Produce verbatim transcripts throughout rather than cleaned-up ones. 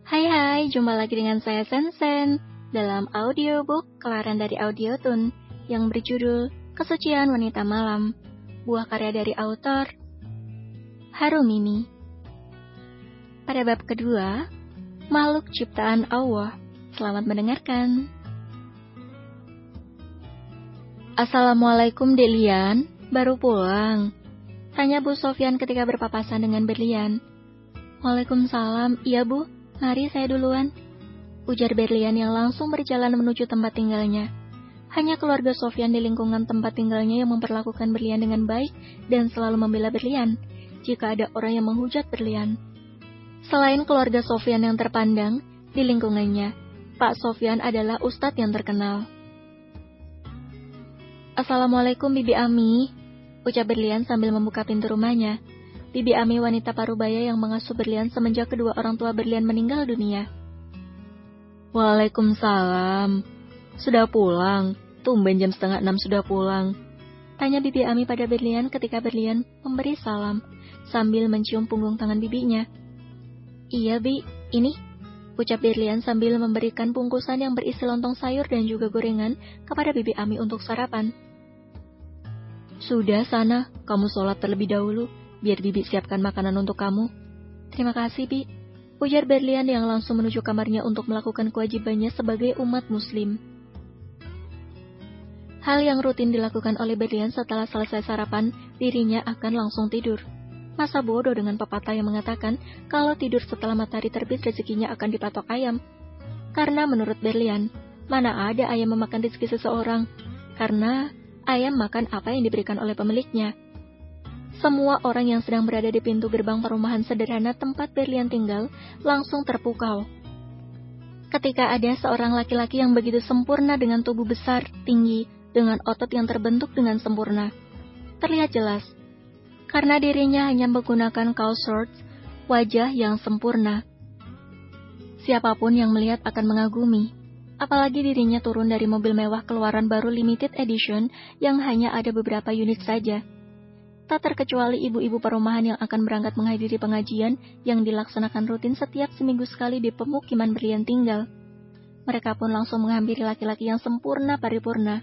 Hai hai, jumpa lagi dengan saya Sensen dalam audiobook Kelaran dari Audiotun yang berjudul Kesucian Wanita Malam, buah karya dari autor Harumimi. Pada bab kedua, makhluk ciptaan Allah. Selamat mendengarkan. Assalamualaikum Delian, baru pulang? Tanya Bu Sofyan ketika berpapasan dengan Berlian. Waalaikumsalam, iya Bu. Mari saya duluan, ujar Berlian yang langsung berjalan menuju tempat tinggalnya. Hanya keluarga Sofyan di lingkungan tempat tinggalnya yang memperlakukan Berlian dengan baik dan selalu membela Berlian jika ada orang yang menghujat Berlian. Selain keluarga Sofyan yang terpandang di lingkungannya, Pak Sofyan adalah ustadz yang terkenal. Assalamualaikum Bibi Ami, ucap Berlian sambil membuka pintu rumahnya. Bibi Ami wanita parubaya yang mengasuh Berlian semenjak kedua orang tua Berlian meninggal dunia. Waalaikumsalam. Sudah pulang? Tumben jam setengah enam sudah pulang. Tanya Bibi Ami pada Berlian ketika Berlian memberi salam, sambil mencium punggung tangan bibinya. Iya Bi, ini, ucap Berlian sambil memberikan bungkusan yang berisi lontong sayur dan juga gorengan kepada Bibi Ami untuk sarapan. Sudah sana, kamu sholat terlebih dahulu. Biar Bibi siapkan makanan untuk kamu. Terima kasih, Bi, ujar Berlian yang langsung menuju kamarnya untuk melakukan kewajibannya sebagai umat muslim. Hal yang rutin dilakukan oleh Berlian setelah selesai sarapan, dirinya akan langsung tidur. Masa bodoh dengan pepatah yang mengatakan kalau tidur setelah matahari terbit rezekinya akan dipatok ayam. Karena menurut Berlian, mana ada ayam memakan rezeki seseorang? Karena ayam makan apa yang diberikan oleh pemiliknya. Semua orang yang sedang berada di pintu gerbang perumahan sederhana tempat Berlian tinggal langsung terpukau. Ketika ada seorang laki-laki yang begitu sempurna dengan tubuh besar, tinggi, dengan otot yang terbentuk dengan sempurna. Terlihat jelas, karena dirinya hanya menggunakan kaos shorts, wajah yang sempurna. Siapapun yang melihat akan mengagumi, apalagi dirinya turun dari mobil mewah keluaran baru limited edition yang hanya ada beberapa unit saja. Tak terkecuali ibu-ibu perumahan yang akan berangkat menghadiri pengajian yang dilaksanakan rutin setiap seminggu sekali di pemukiman Berlian tinggal. Mereka pun langsung menghampiri laki-laki yang sempurna paripurna.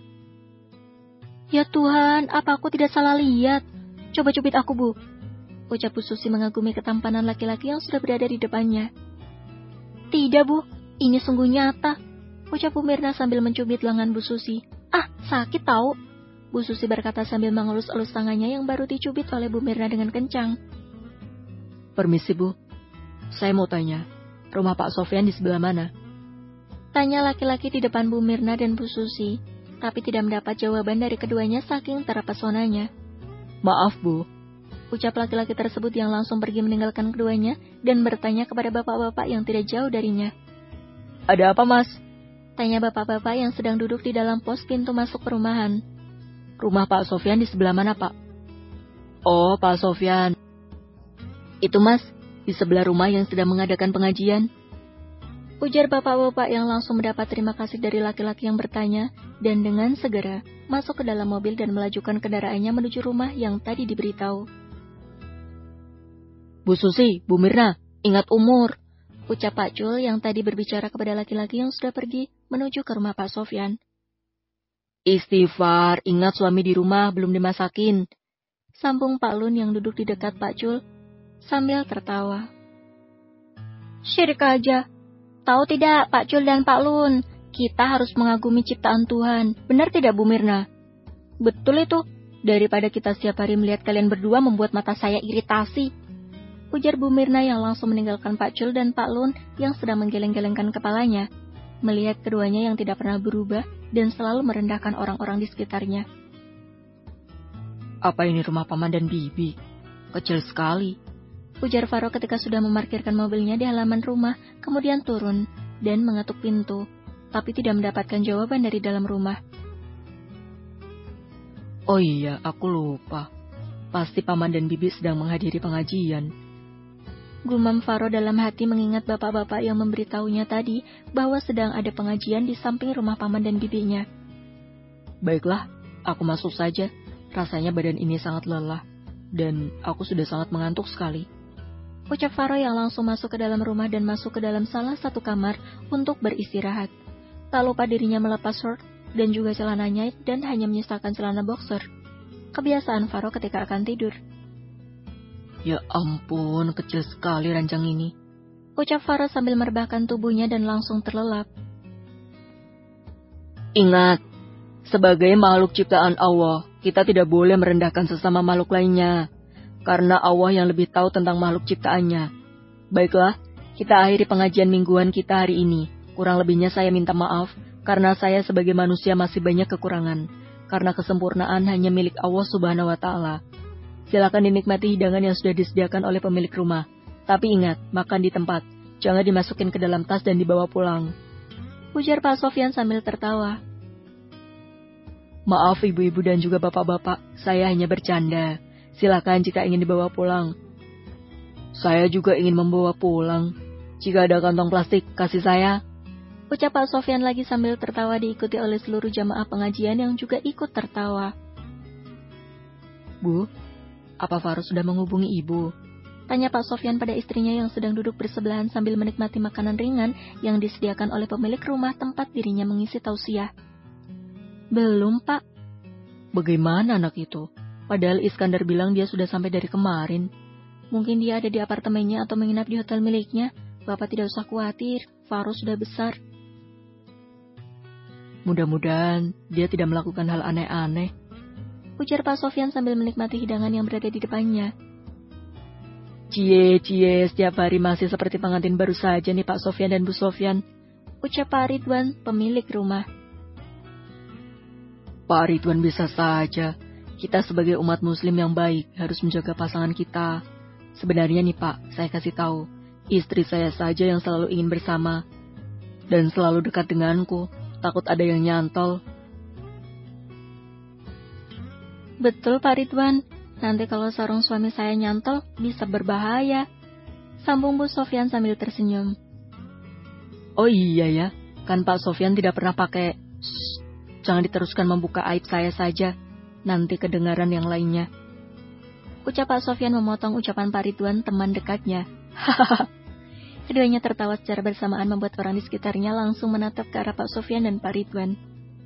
Ya Tuhan, apa aku tidak salah lihat? Coba cubit aku, Bu, ucap Bu Susi mengagumi ketampanan laki-laki yang sudah berada di depannya. Tidak, Bu, ini sungguh nyata, ucap Bu Mirna sambil mencubit lengan Bu Susi. Ah, sakit tahu. Bu Susi berkata sambil mengelus-elus tangannya yang baru dicubit oleh Bu Mirna dengan kencang. Permisi Bu, saya mau tanya, rumah Pak Sofyan di sebelah mana? Tanya laki-laki di depan Bu Mirna dan Bu Susi, tapi tidak mendapat jawaban dari keduanya saking terpesonanya. Maaf Bu, ucap laki-laki tersebut yang langsung pergi meninggalkan keduanya dan bertanya kepada bapak-bapak yang tidak jauh darinya. Ada apa Mas? Tanya bapak-bapak yang sedang duduk di dalam pos pintu masuk perumahan. Rumah Pak Sofyan di sebelah mana, Pak? Oh, Pak Sofyan. Itu, Mas, di sebelah rumah yang sedang mengadakan pengajian. Ujar bapak-bapak yang langsung mendapat terima kasih dari laki-laki yang bertanya, dan dengan segera masuk ke dalam mobil dan melajukan kendaraannya menuju rumah yang tadi diberitahu. Bu Susi, Bu Mirna, ingat umur, ucap Pak Cul yang tadi berbicara kepada laki-laki yang sudah pergi menuju ke rumah Pak Sofyan. Istighfar, ingat suami di rumah belum dimasakin, sambung Pak Lun yang duduk di dekat Pak Cul sambil tertawa. Syirik aja. Tahu tidak Pak Cul dan Pak Lun, kita harus mengagumi ciptaan Tuhan. Benar tidak Bu Mirna? Betul itu. Daripada kita setiap hari melihat kalian berdua membuat mata saya iritasi, ujar Bu Mirna yang langsung meninggalkan Pak Cul dan Pak Lun yang sedang menggeleng-gelengkan kepalanya, melihat keduanya yang tidak pernah berubah dan selalu merendahkan orang-orang di sekitarnya. Apa ini rumah Paman dan Bibi? Kecil sekali, ujar Faro ketika sudah memarkirkan mobilnya di halaman rumah, kemudian turun dan mengetuk pintu, tapi tidak mendapatkan jawaban dari dalam rumah. Oh iya, aku lupa. Pasti Paman dan Bibi sedang menghadiri pengajian. Gumam Faro dalam hati mengingat bapak-bapak yang memberitahunya tadi bahwa sedang ada pengajian di samping rumah Paman dan bibinya. Baiklah, aku masuk saja. Rasanya badan ini sangat lelah, dan aku sudah sangat mengantuk sekali. ucap Faro yang langsung masuk ke dalam rumah dan masuk ke dalam salah satu kamar untuk beristirahat. Tak lupa dirinya melepas short dan juga celananya dan hanya menyisakan celana boxer. Kebiasaan Faro ketika akan tidur. Ya ampun, kecil sekali ranjang ini, ucap Faro sambil merebahkan tubuhnya dan langsung terlelap. Ingat, sebagai makhluk ciptaan Allah, kita tidak boleh merendahkan sesama makhluk lainnya, karena Allah yang lebih tahu tentang makhluk ciptaannya. Baiklah, kita akhiri pengajian mingguan kita hari ini. Kurang lebihnya saya minta maaf, karena saya sebagai manusia masih banyak kekurangan, karena kesempurnaan hanya milik Allah Subhanahu wa Ta'ala. Silakan dinikmati hidangan yang sudah disediakan oleh pemilik rumah. Tapi ingat, makan di tempat, jangan dimasukin ke dalam tas dan dibawa pulang, ujar Pak Sofyan sambil tertawa. Maaf ibu-ibu dan juga bapak-bapak, saya hanya bercanda. Silakan jika ingin dibawa pulang. Saya juga ingin membawa pulang. Jika ada kantong plastik, kasih saya, ucap Pak Sofyan lagi sambil tertawa diikuti oleh seluruh jamaah pengajian yang juga ikut tertawa. Bu, apa Faro sudah menghubungi ibu? Tanya Pak Sofyan pada istrinya yang sedang duduk bersebelahan sambil menikmati makanan ringan yang disediakan oleh pemilik rumah tempat dirinya mengisi tausiah. Belum, Pak. Bagaimana anak itu? Padahal Iskandar bilang dia sudah sampai dari kemarin. Mungkin dia ada di apartemennya atau menginap di hotel miliknya. Bapak tidak usah khawatir, Faro sudah besar. Mudah-mudahan dia tidak melakukan hal aneh-aneh, ujar Pak Sofyan sambil menikmati hidangan yang berada di depannya. Cie, cie, setiap hari masih seperti pengantin baru saja nih Pak Sofyan dan Bu Sofyan, ucap Pak Ridwan, pemilik rumah. Pak Ridwan bisa saja. Kita sebagai umat muslim yang baik harus menjaga pasangan kita. Sebenarnya nih Pak, saya kasih tahu, istri saya saja yang selalu ingin bersama dan selalu dekat denganku. Takut ada yang nyantol. Betul Pak Ridwan, nanti kalau sarung suami saya nyantol bisa berbahaya, sambung Bu Sofyan sambil tersenyum. Oh iya ya, kan Pak Sofyan tidak pernah pakai. Shh, jangan diteruskan membuka aib saya saja, nanti kedengaran yang lainnya, ucap Pak Sofyan memotong ucapan Pak Ridwan teman dekatnya. Hahaha. Keduanya tertawa secara bersamaan membuat orang di sekitarnya langsung menatap ke arah Pak Sofyan dan Pak Ridwan.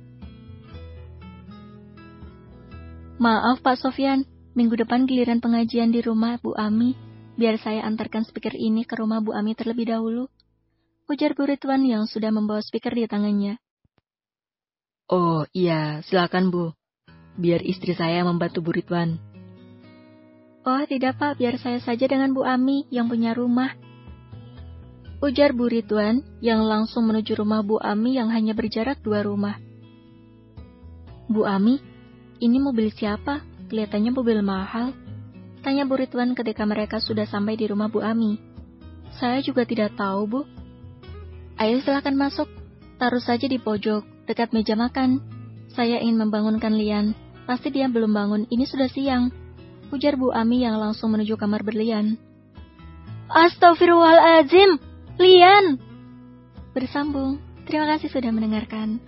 Maaf Pak Sofyan, minggu depan giliran pengajian di rumah Bu Ami. Biar saya antarkan speaker ini ke rumah Bu Ami terlebih dahulu, ujar Bu Ridwan yang sudah membawa speaker di tangannya. Oh iya, silakan Bu. Biar istri saya membantu Bu Ridwan. Oh tidak Pak, biar saya saja dengan Bu Ami yang punya rumah, ujar Bu Ridwan yang langsung menuju rumah Bu Ami yang hanya berjarak dua rumah. Bu Ami, ini mobil siapa? Kelihatannya mobil mahal, tanya Bu Ridwan ketika mereka sudah sampai di rumah Bu Ami. Saya juga tidak tahu Bu. Ayo silakan masuk, taruh saja di pojok, dekat meja makan. Saya ingin membangunkan Lian, pasti dia belum bangun, ini sudah siang, ujar Bu Ami yang langsung menuju kamar berlian. Astagfirullahaladzim! Lian! Bersambung. Terima kasih sudah mendengarkan.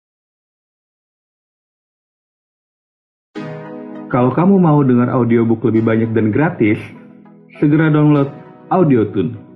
Kalau kamu mau dengar audiobook lebih banyak dan gratis, segera download AudioTune.